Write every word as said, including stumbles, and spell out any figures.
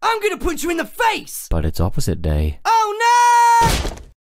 I'm gonna punch you in the face! But it's opposite day.